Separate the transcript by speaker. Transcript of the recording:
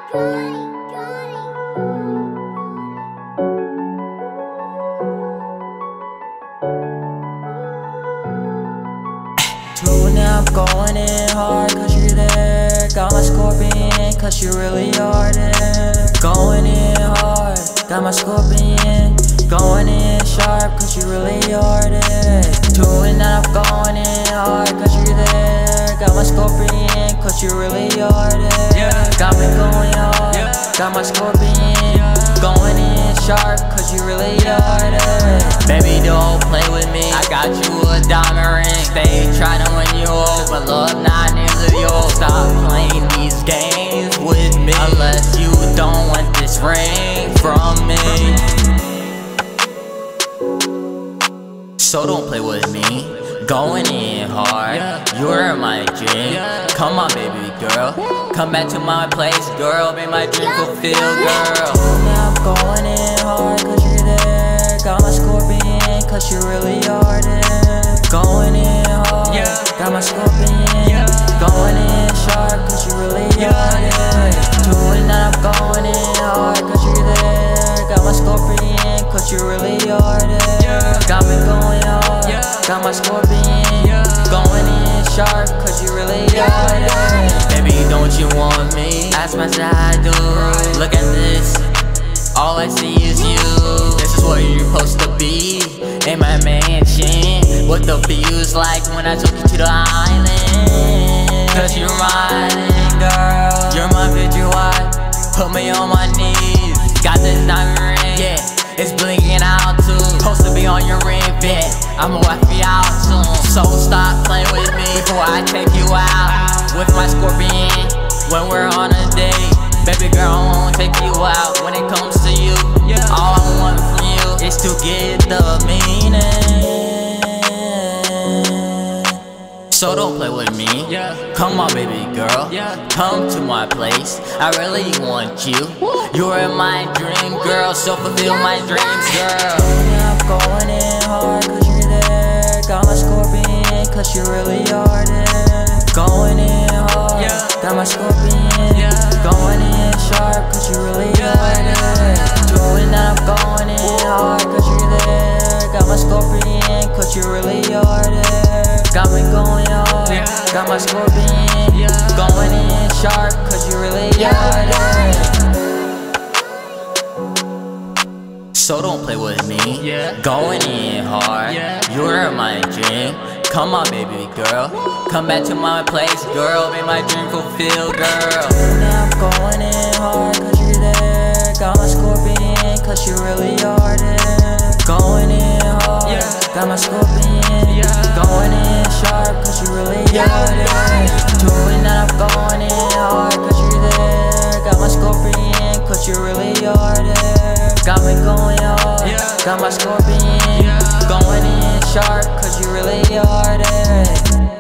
Speaker 1: Two now I'm going in hard cause you're there. Got my scorpion cause you really are there. Going in hard, got my scorpion. Going in sharp cause you really are there. Two and now I'm going in hard cause you're there. Got my scorpion cause you really are there. Got me going hard, got my scorpion. Going in sharp cause you really are there. Baby, don't play with me, I got you a diamond ring. Stay trying to win you over, love not nearly yours. Stop playing these games with me unless you don't want this ring from me. So don't play with me, going in hard, you're my dream. Come on baby girl, come back to my place, girl, make my dream fulfilled, girl. Now I'm going in hard cause you're there. Got my scorpion cause you really are there. Going in hard, got my scorpion. Going in sharp cause you really are there. Two and now I'm going in hard cause you're there. Got my scorpion cause you really are there. Got me going hard, got my scorpion. Going in sharp cause you really are there. Baby, don't you want me? As much as I do. Look at this, all I see is you. This is where you're supposed to be, in my mansion. What the view's like when I took you to the island. Cause you're riding, girl, you're my picture wife. Put me on my knees, got this diamond ring, it's blinking out too. Supposed to be on your ring fit, I'ma wipe you out soon. So stop playing with me before I take you out with my scorpion. When we're on a date, baby girl, I won't take you out. When it comes to you, all I want from you is to get the meaning. So don't play with me, come on baby girl, come to my place, I really want you. You're my dream girl, so fulfill my dreams, girl. Now I'm going in hard cause you're there. Got my scorpion cause you really are there. Going in hard, got my scorpion. Going in sharp cause you really are there. Two and now I'm going in hard cause you're there. Got my scorpion cause you really are there. Got me going hard, got my scorpion. Going in sharp cause you really are there. So don't play with me, going in hard, you're my dream. Come on baby girl, come back to my place, girl, make my dream fulfilled, girl. Now I'm going in hard cause you're there. Got my scorpion cause you really are there. Going in hard, got my scorpion. Going in sharp cause you really are there. Two and now I'm going in hard cause you're there. Got my scorpion cause you really are there. Got me going hard, got my scorpion. Going in sharp cause you really are there.